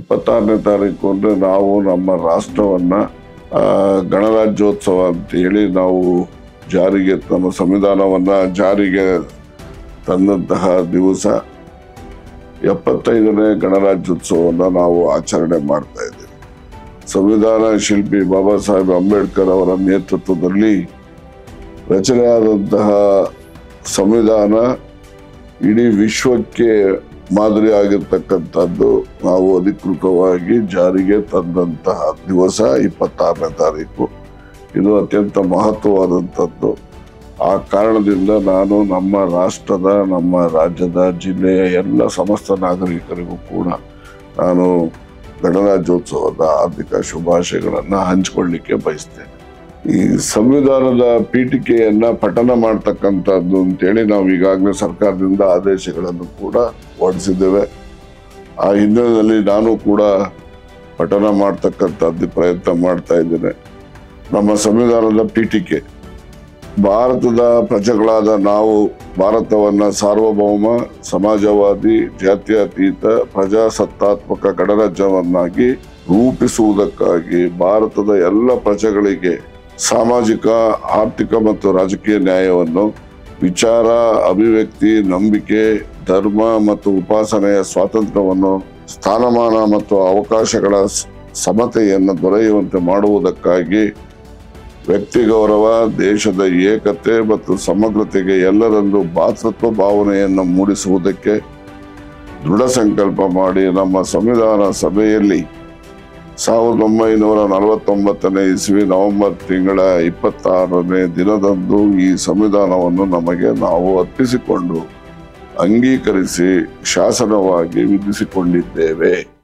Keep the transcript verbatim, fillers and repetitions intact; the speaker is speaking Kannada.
ಇಪ್ಪತ್ತಾರನೇ ತಾರೀಕು ಅಂದರೆ ನಾವು ನಮ್ಮ ರಾಷ್ಟ್ರವನ್ನ ಗಣರಾಜ್ಯೋತ್ಸವ ಅಂತೇಳಿ ನಾವು ಜಾರಿಗೆ ನಮ್ಮ ಸಂವಿಧಾನವನ್ನ ಜಾರಿಗೆ ತಂದಂತಹ ದಿವಸ ಎಪ್ಪತ್ತೈದನೇ ಗಣರಾಜ್ಯೋತ್ಸವವನ್ನು ನಾವು ಆಚರಣೆ ಮಾಡ್ತಾ ಇದ್ದೀವಿ. ಸಂವಿಧಾನ ಶಿಲ್ಪಿ ಬಾಬಾ ಸಾಹೇಬ್ ಅಂಬೇಡ್ಕರ್ ಅವರ ನೇತೃತ್ವದಲ್ಲಿ ರಚನೆಯಾದಂತಹ ಸಂವಿಧಾನ ಇಡೀ ವಿಶ್ವಕ್ಕೆ ಮಾದರಿ ಆಗಿರ್ತಕ್ಕಂಥದ್ದು ನಾವು ಅಧಿಕೃತವಾಗಿ ಜಾರಿಗೆ ತಂದಂತಹ ದಿವಸ ಇಪ್ಪತ್ತಾರನೇ ತಾರೀಕು. ಇದು ಅತ್ಯಂತ ಮಹತ್ವವಾದಂಥದ್ದು. ಆ ಕಾರಣದಿಂದ ನಾನು ನಮ್ಮ ರಾಷ್ಟ್ರದ ನಮ್ಮ ರಾಜ್ಯದ ಜಿಲ್ಲೆಯ ಎಲ್ಲ ಸಮಸ್ತ ನಾಗರಿಕರಿಗೂ ಕೂಡ ನಾನು ಗಣರಾಜ್ಯೋತ್ಸವದ ಹಾರ್ದಿಕ ಶುಭಾಶಯಗಳನ್ನು ಹಂಚಿಕೊಳ್ಳಿಕ್ಕೆ ಬಯಸ್ತೇನೆ. ಈ ಸಂವಿಧಾನದ ಪೀಠಿಕೆಯನ್ನ ಪಠನ ಮಾಡ್ತಕ್ಕಂಥದ್ದು ಅಂತೇಳಿ ನಾವು ಈಗಾಗಲೇ ಸರ್ಕಾರದಿಂದ ಆದೇಶಗಳನ್ನು ಕೂಡ ಹೊರಡಿಸಿದ್ದೇವೆ. ಆ ಹಿನ್ನೆಲೆಯಲ್ಲಿ ನಾನು ಕೂಡ ಪಠನ ಮಾಡ್ತಕ್ಕಂಥದ್ದು ಪ್ರಯತ್ನ ಮಾಡ್ತಾ ಇದ್ದೇನೆ. ನಮ್ಮ ಸಂವಿಧಾನದ ಪೀಠಿಕೆ ಭಾರತದ ಪ್ರಜೆಗಳಾದ ನಾವು ಭಾರತವನ್ನ ಸಾರ್ವಭೌಮ ಸಮಾಜವಾದಿ ಜಾತ್ಯತೀತ ಪ್ರಜಾಸತ್ತಾತ್ಮಕ ಗಣರಾಜ್ಯವನ್ನಾಗಿ ರೂಪಿಸುವುದಕ್ಕಾಗಿ ಭಾರತದ ಎಲ್ಲ ಪ್ರಜೆಗಳಿಗೆ ಸಾಮಾಜಿಕ ಆರ್ಥಿಕ ಮತ್ತು ರಾಜಕೀಯ ನ್ಯಾಯವನ್ನು, ವಿಚಾರ ಅಭಿವ್ಯಕ್ತಿ, ನಂಬಿಕೆ, ಧರ್ಮ ಮತ್ತು ಉಪಾಸನೆಯ ಸ್ವಾತಂತ್ರ್ಯವನ್ನು, ಸ್ಥಾನಮಾನ ಮತ್ತು ಅವಕಾಶಗಳ ಸಮತೆಯನ್ನು ದೊರೆಯುವಂತೆ ಮಾಡುವುದಕ್ಕಾಗಿ ವ್ಯಕ್ತಿ ಗೌರವ, ದೇಶದ ಏಕತೆ ಮತ್ತು ಸಮಗ್ರತೆಗೆ ಎಲ್ಲರಲ್ಲೂ ಭಾತೃತ್ವ ಭಾವನೆಯನ್ನು ಮೂಡಿಸುವುದಕ್ಕೆ ದೃಢ ಸಂಕಲ್ಪ ಮಾಡಿ ನಮ್ಮ ಸಂವಿಧಾನ ಸಭೆಯಲ್ಲಿ ಸಾವಿರದ ಒಂಬೈನೂರ ನಲವತ್ತೊಂಬತ್ತನೇ ಇಸ್ವಿ ನವೆಂಬರ್ ತಿಂಗಳ ಇಪ್ಪತ್ತಾರನೇ ದಿನದಂದು ಈ ಸಂವಿಧಾನವನ್ನು ನಮಗೆ ನಾವು ಅರ್ಪಿಸಿಕೊಂಡು ಅಂಗೀಕರಿಸಿ ಶಾಸನವಾಗಿ ವಿಧಿಸಿಕೊಂಡಿದ್ದೇವೆ.